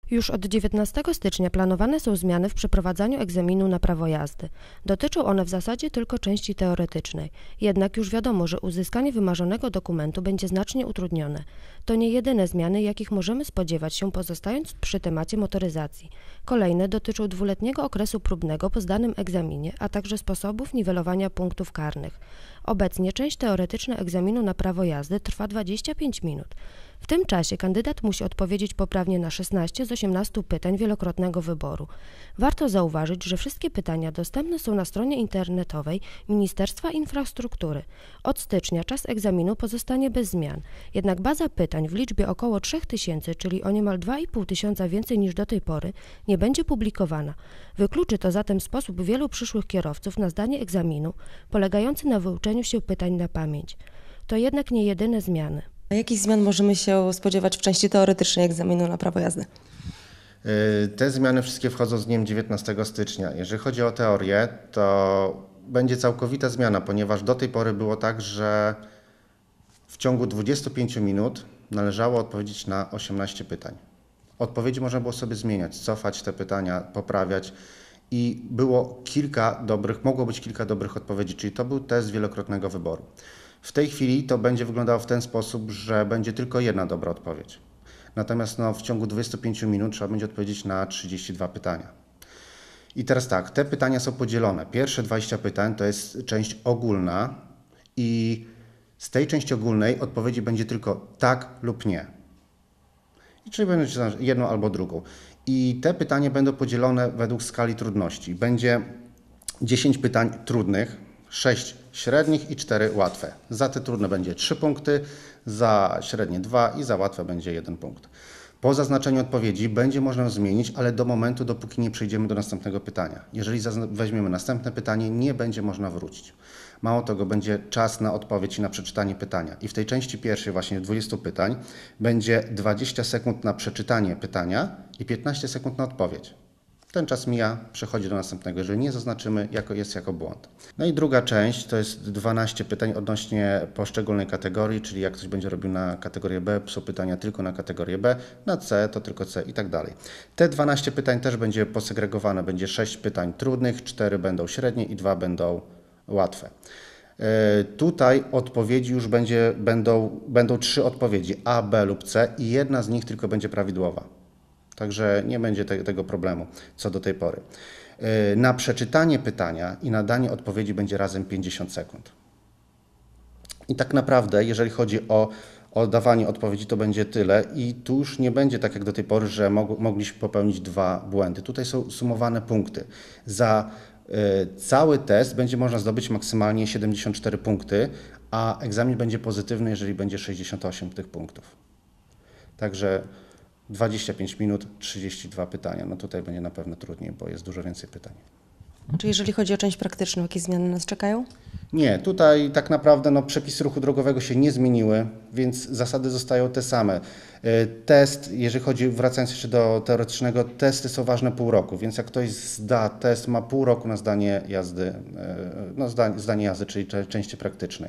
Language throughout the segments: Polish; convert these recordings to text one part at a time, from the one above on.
Już od 19 stycznia planowane są zmiany w przeprowadzaniu egzaminu na prawo jazdy. Dotyczą one w zasadzie tylko części teoretycznej. Jednak już wiadomo, że uzyskanie wymarzonego dokumentu będzie znacznie utrudnione. To nie jedyne zmiany, jakich możemy spodziewać się, pozostając przy temacie motoryzacji. Kolejne dotyczą 2-letniego okresu próbnego po zdanym egzaminie, a także sposobów niwelowania punktów karnych. Obecnie część teoretyczna egzaminu na prawo jazdy trwa 25 minut. W tym czasie kandydat musi odpowiedzieć poprawnie na 16 z 18 pytań wielokrotnego wyboru. Warto zauważyć, że wszystkie pytania dostępne są na stronie internetowej Ministerstwa Infrastruktury. Od stycznia czas egzaminu pozostanie bez zmian, jednak baza pytań w liczbie około 3000, czyli o niemal 2500 więcej niż do tej pory, nie będzie publikowana. Wykluczy to zatem sposób wielu przyszłych kierowców na zdanie egzaminu, polegający na wyuczeniu się pytań na pamięć. To jednak nie jedyne zmiany. A jakich zmian możemy się spodziewać w części teoretycznej egzaminu na prawo jazdy? Te zmiany wszystkie wchodzą z dniem 19 stycznia. Jeżeli chodzi o teorię, to będzie całkowita zmiana, ponieważ do tej pory było tak, że w ciągu 25 minut należało odpowiedzieć na 18 pytań. Odpowiedzi można było sobie zmieniać, cofać te pytania, poprawiać i mogło być kilka dobrych odpowiedzi, czyli to był test wielokrotnego wyboru. W tej chwili to będzie wyglądało w ten sposób, że będzie tylko jedna dobra odpowiedź. Natomiast w ciągu 25 minut trzeba będzie odpowiedzieć na 32 pytania. I teraz tak, te pytania są podzielone. Pierwsze 20 pytań to jest część ogólna i z tej części ogólnej odpowiedzi będzie tylko tak lub nie. Czyli będzie jedną albo drugą. I te pytania będą podzielone według skali trudności. Będzie 10 pytań trudnych, 6 średnich i 4 łatwe. Za te trudne będzie 3 punkty, za średnie 2 i za łatwe będzie 1 punkt. Po zaznaczeniu odpowiedzi będzie można zmienić, ale do momentu, dopóki nie przejdziemy do następnego pytania. Jeżeli weźmiemy następne pytanie, nie będzie można wrócić. Mało tego, będzie czas na odpowiedź i na przeczytanie pytania. I w tej części pierwszej, właśnie 20 pytań, będzie 20 sekund na przeczytanie pytania i 15 sekund na odpowiedź. Ten czas mija, przechodzi do następnego, jeżeli nie zaznaczymy, jest jako błąd. No i druga część to jest 12 pytań odnośnie poszczególnej kategorii, czyli jak ktoś będzie robił na kategorię B, są pytania tylko na kategorię B, na C to tylko C i tak dalej. Te 12 pytań też będzie posegregowane, będzie 6 pytań trudnych, 4 będą średnie i 2 będą łatwe. Tutaj odpowiedzi już będą 3 odpowiedzi, A, B lub C i jedna z nich tylko będzie prawidłowa. Także nie będzie tego problemu, co do tej pory. Na przeczytanie pytania i na danie odpowiedzi będzie razem 50 sekund. I tak naprawdę, jeżeli chodzi o dawanie odpowiedzi, to będzie tyle i tu już nie będzie tak jak do tej pory, że mogliśmy popełnić 2 błędy. Tutaj są sumowane punkty. Za cały test będzie można zdobyć maksymalnie 74 punkty, a egzamin będzie pozytywny, jeżeli będzie 68 tych punktów. Także 25 minut, 32 pytania. No tutaj będzie na pewno trudniej, bo jest dużo więcej pytań. Czy jeżeli chodzi o część praktyczną, jakieś zmiany nas czekają? Nie, tutaj tak naprawdę przepisy ruchu drogowego się nie zmieniły, więc zasady zostają te same. Test, jeżeli chodzi, wracając jeszcze do teoretycznego, testy są ważne pół roku, więc jak ktoś zda test, ma pół roku na zdanie jazdy, zdanie jazdy, czyli części praktycznej.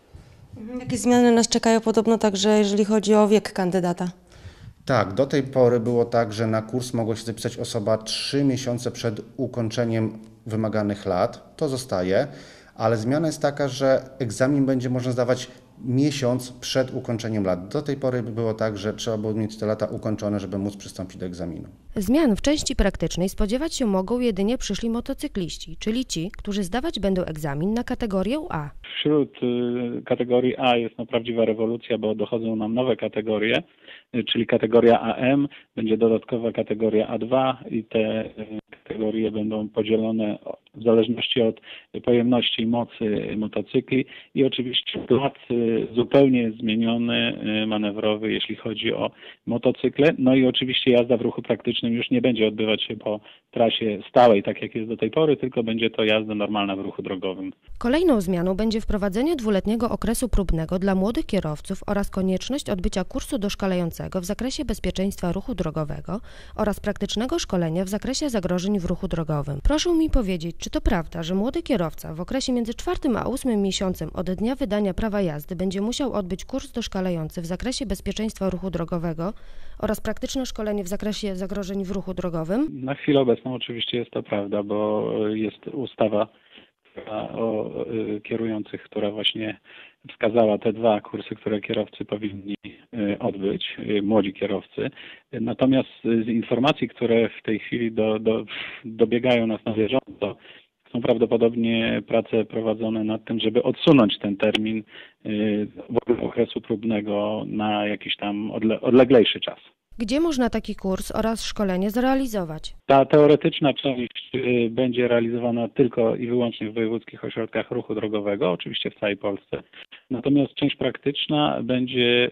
Jakie zmiany nas czekają podobno także, jeżeli chodzi o wiek kandydata? Tak, do tej pory było tak, że na kurs mogła się zapisać osoba 3 miesiące przed ukończeniem wymaganych lat. To zostaje, ale zmiana jest taka, że egzamin będzie można zdawać miesiąc przed ukończeniem lat. Do tej pory było tak, że trzeba było mieć te lata ukończone, żeby móc przystąpić do egzaminu. Zmian w części praktycznej spodziewać się mogą jedynie przyszli motocykliści, czyli ci, którzy zdawać będą egzamin na kategorię A. Wśród kategorii A jest prawdziwa rewolucja, bo dochodzą nam nowe kategorie, czyli kategoria AM, będzie dodatkowa kategoria A2 i te kategorie będą podzielone w zależności od pojemności i mocy motocykli i oczywiście plac zupełnie zmieniony, manewrowy, jeśli chodzi o motocykle. No i oczywiście jazda w ruchu praktycznym już nie będzie odbywać się po trasie stałej, tak jak jest do tej pory, tylko będzie to jazda normalna w ruchu drogowym. Kolejną zmianą będzie wprowadzenie 2-letniego okresu próbnego dla młodych kierowców oraz konieczność odbycia kursu doszkalającego w zakresie bezpieczeństwa ruchu drogowego oraz praktycznego szkolenia w zakresie zagrożeń w ruchu drogowym. Proszę mi powiedzieć, czy to prawda, że młody kierowca w okresie między 4 a 8 miesiącem od dnia wydania prawa jazdy będzie musiał odbyć kurs doszkalający w zakresie bezpieczeństwa ruchu drogowego oraz praktyczne szkolenie w zakresie zagrożeń w ruchu drogowym? Na chwilę obecną oczywiście jest to prawda, bo jest ustawa o kierujących, która właśnie wskazała te 2 kursy, które kierowcy powinni odbyć, młodzi kierowcy. Natomiast z informacji, które w tej chwili dobiegają nas na bieżąco, są prawdopodobnie prace prowadzone nad tym, żeby odsunąć ten termin w ogóle okresu próbnego na jakiś tam odleglejszy czas. Gdzie można taki kurs oraz szkolenie zrealizować? Ta teoretyczna część będzie realizowana tylko i wyłącznie w wojewódzkich ośrodkach ruchu drogowego, oczywiście w całej Polsce. Natomiast część praktyczna będzie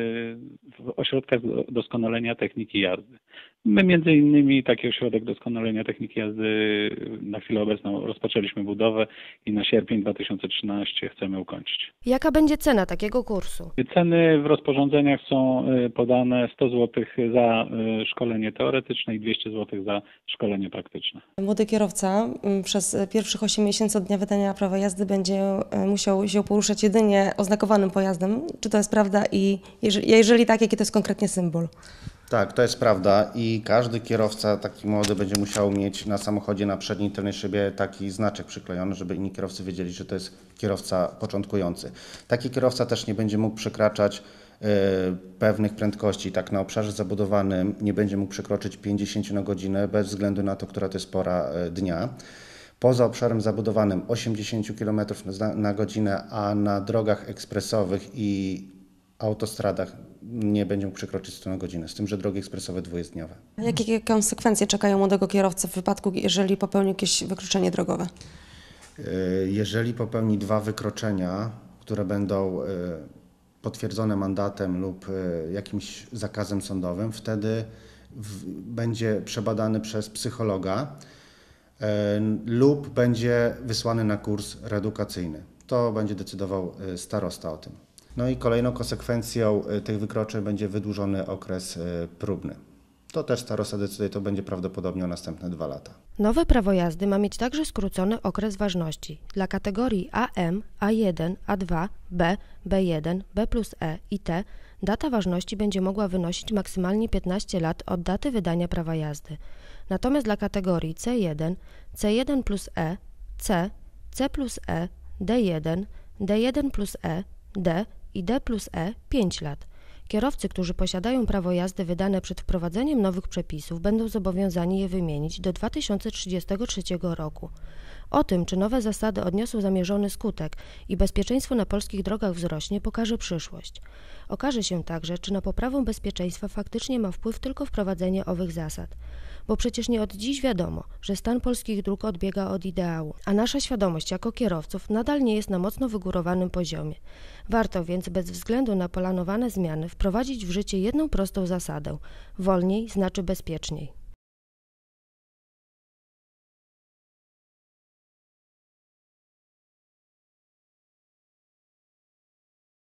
w ośrodkach doskonalenia techniki jazdy. My między innymi taki ośrodek doskonalenia techniki jazdy na chwilę obecną rozpoczęliśmy budowę i na sierpień 2013 chcemy ukończyć. Jaka będzie cena takiego kursu? Ceny w rozporządzeniach są podane 100 zł za szkolenie teoretyczne i 200 zł za szkolenie praktyczne. Młody kierowca przez pierwszych 8 miesięcy od dnia wydania prawa jazdy będzie musiał się poruszać jedynie oznakowanym pojazdem. Czy to jest prawda i jeżeli tak, jaki to jest konkretnie symbol? Tak, to jest prawda i każdy kierowca taki młody będzie musiał mieć na samochodzie na przedniej tylnej szybie taki znaczek przyklejony, żeby inni kierowcy wiedzieli, że to jest kierowca początkujący. Taki kierowca też nie będzie mógł przekraczać pewnych prędkości. Tak na obszarze zabudowanym nie będzie mógł przekroczyć 50 na godzinę bez względu na to, która to jest pora dnia. Poza obszarem zabudowanym 80 km na godzinę, a na drogach ekspresowych i autostradach nie będzie mógł przekroczyć 100 na godzinę, z tym, że drogi ekspresowe dwujezdniowe. Jakie konsekwencje czekają młodego kierowcy w wypadku, jeżeli popełni jakieś wykroczenie drogowe? Jeżeli popełni 2 wykroczenia, które będą potwierdzone mandatem lub jakimś zakazem sądowym, wtedy będzie przebadany przez psychologa lub będzie wysłany na kurs reedukacyjny. To będzie decydował starosta o tym. No i kolejną konsekwencją tych wykroczeń będzie wydłużony okres próbny. To też starosta decyduje, to będzie prawdopodobnie o następne 2 lata. Nowe prawo jazdy ma mieć także skrócony okres ważności. Dla kategorii AM, A1, A2, B, B1, B+E i T data ważności będzie mogła wynosić maksymalnie 15 lat od daty wydania prawa jazdy. Natomiast dla kategorii C1, C1 plus E, C, C plus E, D1, D1 plus E, D i D plus E 5 lat. Kierowcy, którzy posiadają prawo jazdy wydane przed wprowadzeniem nowych przepisów, będą zobowiązani je wymienić do 2033 roku. O tym, czy nowe zasady odniosą zamierzony skutek i bezpieczeństwo na polskich drogach wzrośnie, pokaże przyszłość. Okaże się także, czy na poprawę bezpieczeństwa faktycznie ma wpływ tylko wprowadzenie owych zasad. Bo przecież nie od dziś wiadomo, że stan polskich dróg odbiega od ideału, a nasza świadomość jako kierowców nadal nie jest na mocno wygórowanym poziomie. Warto więc bez względu na planowane zmiany wprowadzić w życie jedną prostą zasadę: wolniej znaczy bezpieczniej.